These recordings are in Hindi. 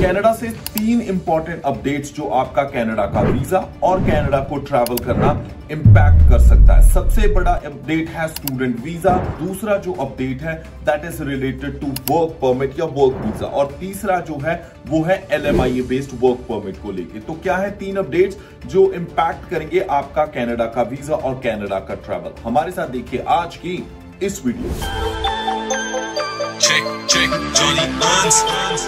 कनाडा से 3 इंपॉर्टेंट अपडेट्स जो आपका कनाडा का वीजा और कनाडा को ट्रैवल करना इंपैक्ट कर सकता है। सबसे बड़ा अपडेट है स्टूडेंट वीजा, दूसरा जो अपडेट है that is related to work permit या वर्क वीजा, और तीसरा जो है वो है LMIA बेस्ड वर्क परमिट को लेके। तो क्या है 3 अपडेट्स जो इंपैक्ट करेंगे आपका कनाडा का वीजा और कनाडा का ट्रैवल। हमारे साथ देखिए आज की इस वीडियो। Check, Johnny Hans.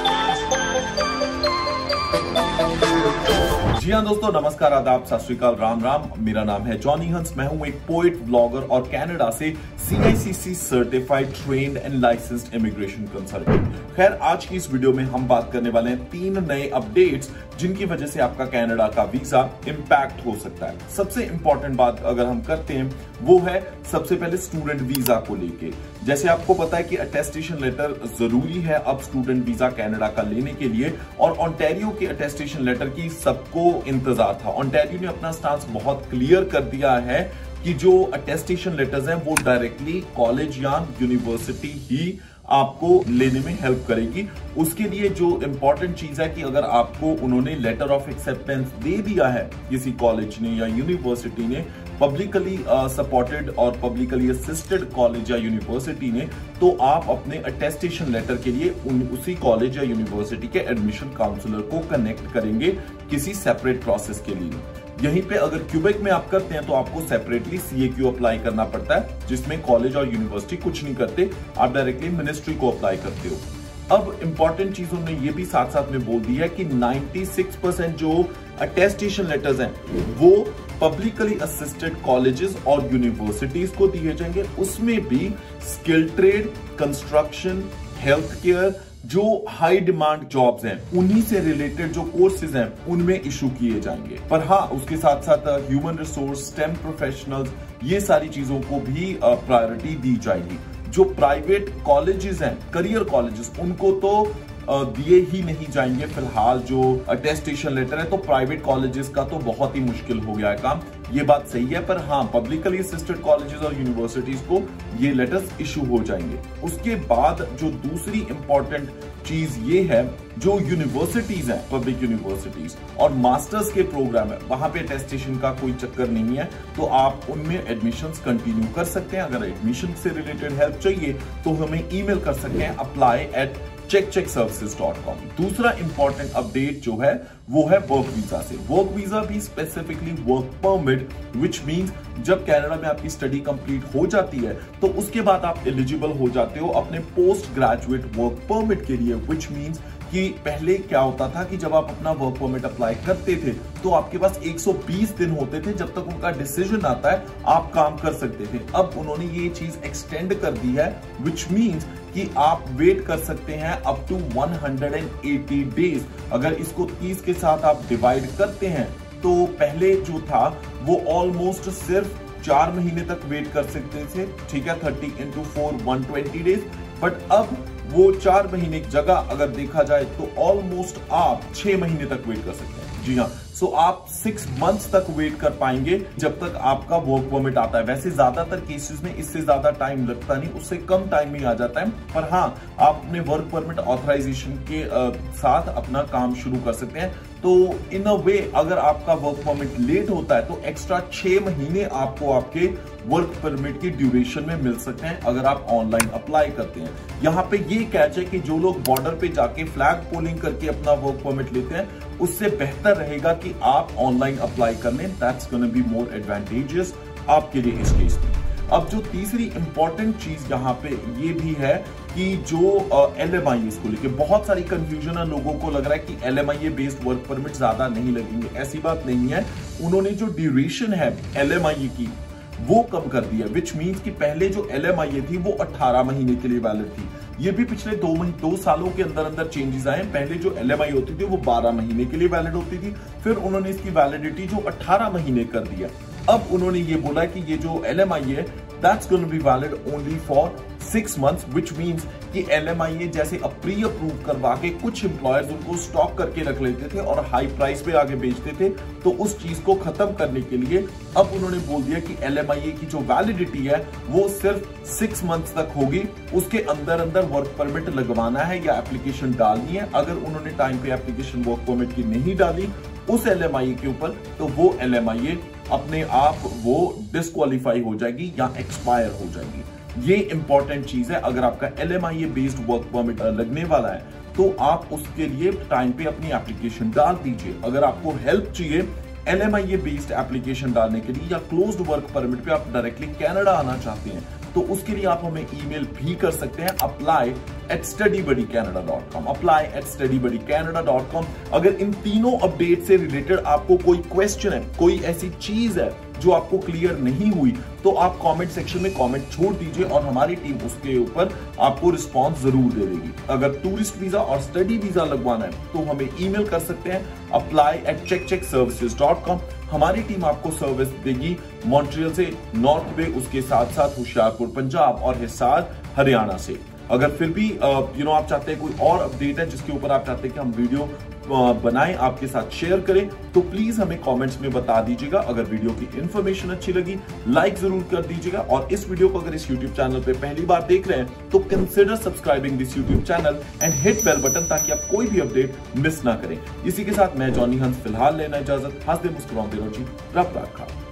जी हाँ दोस्तों, नमस्कार, आदाब, सत श्री अकाल, राम राम। मेरा नाम है जॉनी हंस। मैं हूं एक पोएट, ब्लॉगर और कनाडा से CICC certified trained and licensed immigration consultant. खैर, आज की इस वीडियो में हम बात करने वाले हैं 3 नए अपडेट्स जिनकी वजह से आपका कनाडा का वीजा इंपैक्ट हो सकता है। सबसे इंपॉर्टेंट बात अगर हम करते हैं वो है सबसे पहले स्टूडेंट वीजा को लेके। जैसे आपको पता है कि अटेस्टेशन लेटर जरूरी है अब स्टूडेंट वीजा कनाडा का लेने के लिए, और ओंटारियो के अटेस्टेशन लेटर की सबको इंतजार था। ओंटारियो ने अपना स्टांस बहुत क्लियर कर दिया है कि जो अटेस्टेशन लेटर्स हैं वो डायरेक्टली कॉलेज या यूनिवर्सिटी ही आपको लेने में हेल्प करेगी। उसके लिए जो इंपॉर्टेंट चीज है कि अगर आपको उन्होंने लेटर ऑफ एक्सेप्टेंस दे दिया है किसी कॉलेज ने या यूनिवर्सिटी ने, पब्लिकली सपोर्टेड और पब्लिकली असिस्टेड कॉलेज या यूनिवर्सिटी ने, तो आप अपने अटेस्टेशन लेटर के लिए उसी कॉलेज या यूनिवर्सिटी के एडमिशन काउंसलर को कनेक्ट करेंगे किसी सेपरेट प्रोसेस के लिए। यहीं पे अगर क्यूबेक में आप करते हैं तो आपको सेपरेटली CAQ अप्लाई करना पड़ता है, जिसमें कॉलेज और यूनिवर्सिटी कुछ नहीं करते, आप डायरेक्टली मिनिस्ट्री को अप्लाई करते हो। अब इंपॉर्टेंट चीज उन्होंने ये भी साथ साथ में बोल दी है कि 96% जो अटेस्टेशन लेटर्स हैं वो पब्लिकली असिस्टेड कॉलेजेस और यूनिवर्सिटीज को दिए जाएंगे। उसमें भी skill trade, construction, health care, जो हाई डिमांड जॉब्स हैं उन्हीं से रिलेटेड जो कोर्सेज हैं उनमें इशू किए जाएंगे। पर हाँ, उसके साथ साथ ह्यूमन रिसोर्स, STEM प्रोफेशनल्स, ये सारी चीजों को भी प्रायोरिटी दी जाएगी। जो प्राइवेट कॉलेजेस हैं, करियर कॉलेजेस, उनको तो दिए ही नहीं जाएंगे फिलहाल जो अटेस्टेशन लेटर है। तो प्राइवेट कॉलेजेस का तो बहुत ही मुश्किल हो गया है काम, ये बात सही है। पर हाँ, पब्लिकली असिस्टेड कॉलेजेस और यूनिवर्सिटीज को ये लेटर्स इशू हो जाएंगे। उसके बाद जो दूसरी इंपॉर्टेंट चीज ये है, जो यूनिवर्सिटीज हैं, पब्लिक यूनिवर्सिटीज और मास्टर्स के प्रोग्राम है, वहां पे अटेस्टेशन का कोई चक्कर नहीं है, तो आप उनमें एडमिशंस कंटिन्यू कर सकते हैं। अगर एडमिशन से रिलेटेड हेल्प चाहिए तो हमें ईमेल कर सकते हैं apply@checkcheckservices.com। दूसरा इंपॉर्टेंट अपडेट जो है वो है वर्क वीजा से। वर्क वीजा भी specifically work permit, which means जब कनाडा में आपकी स्टडी कंप्लीट हो जाती है तो उसके बाद आप एलिजिबल हो जाते हो अपने पोस्ट ग्रेजुएट वर्क परमिट के लिए। विच मींस कि पहले क्या होता था कि जब आप अपना वर्क परमिट अप्लाई करते थे तो आपके पास 120 दिन होते थे, जब तक उनका डिसीजन आता है आप काम कर सकते थे। अब उन्होंने ये चीज एक्सटेंड कर दी है, विच मींस कि आप वेट कर सकते हैं अप टू 180 डेज। अगर इसको 30 के साथ आप डिवाइड करते हैं तो पहले जो था वो ऑलमोस्ट सिर्फ 4 महीने तक वेट कर सकते थे, ठीक है, 30 × 4 120 डेज। बट अब वो 4 महीने की जगह अगर देखा जाए तो ऑलमोस्ट आप 6 महीने तक वेट कर सकते हैं। जी हाँ, सो आप 6 मंथ्स तक वेट कर पाएंगे जब तक आपका वर्क परमिट आता है। वैसे ज्यादातर केसेस में इससे ज्यादा टाइम लगता नहीं, उससे कम टाइम में आ जाता है। पर हाँ, आप अपने वर्क परमिट ऑथराइजेशन के साथ अपना काम शुरू कर सकते हैं। तो इन अ वे अगर आपका वर्क परमिट लेट होता है तो एक्स्ट्रा 6 महीने आपको आपके वर्क परमिट की ड्यूरेशन में मिल सकते हैं अगर आप ऑनलाइन अप्लाई करते हैं। यहाँ पे ये कैच है कि जो लोग बॉर्डर पे जाके फ्लैग पोलिंग करके अपना वर्क परमिट लेते हैं उससे बेहतर रहेगा कि आप ऑनलाइन अप्लाई कर लें। That's gonna be more advantageous आपके लिए इस केस में। अब जो तीसरी इंपॉर्टेंट चीज यहाँ पे ये भी है कि जो LMIA को लेके बहुत सारी कंफ्यूजन है। लोगों को लग रहा है कि LMIA बेस्ड वर्क परमिट ज्यादा नहीं लगेंगे, ऐसी बात नहीं है। उन्होंने जो ड्यूरेशन है LMIA की वो कम कर दिया, विच मीन्स कि पहले जो LMIA थी वो 18 महीने के लिए वैलिड थी। ये भी पिछले 2 सालों के अंदर अंदर चेंजेस आए। पहले जो LMIA होती थी वो 12 महीने के लिए वैलिड होती थी, फिर उन्होंने इसकी वैलिडिटी जो 18 महीने कर दिया। अब उन्होंने ये बोला कि ये जो LMIA है that's going to be valid only for 6 months, which means कि LMIA जैसे प्री अप्रूव करवा के कुछ एम्प्लॉयर्स उनको स्टॉक करके रख लेते थे और हाई प्राइस पे आगे बेचते थे, तो उस चीज को खत्म करने के लिए अब उन्होंने बोल दिया कि LMIA की जो वैलिडिटी है वो सिर्फ 6 मंथ्स तक होगी। उसके अंदर वर्क परमिट लगवाना है या एप्लीकेशन डालनी है। अगर उन्होंने टाइम पे एप्लीकेशन वर्क परमिट की नहीं डाली उस LMIA के ऊपर, तो वो LMIA अपने आप वो डिस्क्वालीफाई हो जाएगी या एक्सपायर हो जाएगी। ये इंपॉर्टेंट चीज है। अगर आपका LMIA बेस्ड वर्क परमिट लगने वाला है तो आप उसके लिए टाइम पे अपनी एप्लीकेशन डाल दीजिए। अगर आपको हेल्प चाहिए LMIA बेस्ड एप्लीकेशन डालने के लिए या क्लोज्ड वर्क परमिट पे आप डायरेक्टली कनाडा आना चाहते हैं, तो उसके लिए आप हमें ईमेल भी कर सकते हैं apply@studybuddycanada.com apply@studybuddycanada.com। अगर इन तीनों अपडेट से रिलेटेड आपको कोई क्वेश्चन है, कोई ऐसी चीज है जो आपको क्लियर नहीं हुई, तो आप कमेंट सेक्शन में कमेंट छोड़ दीजिए और हमारी टीम उसके ऊपर आपको रिस्पांस जरूर दे देगी। अगर टूरिस्ट वीजा और स्टडी वीजा लगवाना है तो हमें ईमेल कर सकते हैं apply@checkcheckservices.com। हमारी टीम आपको सर्विस देगी मॉन्ट्रियल से, नॉर्थ वे, उसके साथ साथ होशियारपुर पंजाब और हिसार हरियाणा से। अगर फिर भी आप चाहते हैं कोई और अपडेट है जिसके ऊपर आप चाहते हैं कि हम वीडियो बनाएं, आपके साथ शेयर करें, तो प्लीज हमें कमेंट्स में बता दीजिएगा। अगर वीडियो की इंफॉर्मेशन अच्छी लगी लाइक जरूर कर दीजिएगा, और इस वीडियो को अगर इस यूट्यूब चैनल पे पहली बार देख रहे हैं तो consider subscribing this YouTube channel and hit bell button, ताकि आप कोई भी अपडेट मिस ना करें। इसी के साथ मैं जॉनी हंस फिलहाल लेना इजाजत। हंसते मुस्कुराते रहो जी, रब रखा।